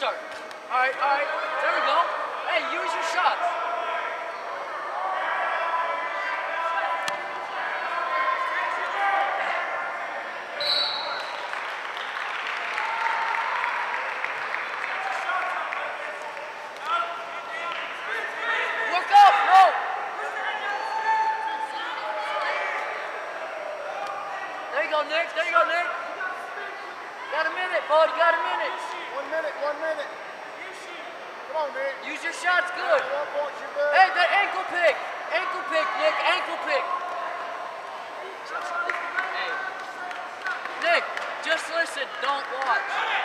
restart. All right. There we go. Hey, use your shots. Look up, bro. There you go, Nick. Got a minute, bud. Got a minute. 1 minute. Come on, Nick. Use your shots good. 1 point, you're good. Hey, the ankle pick. Ankle pick, Nick. Ankle pick. Hey. Nick, just listen. Don't watch.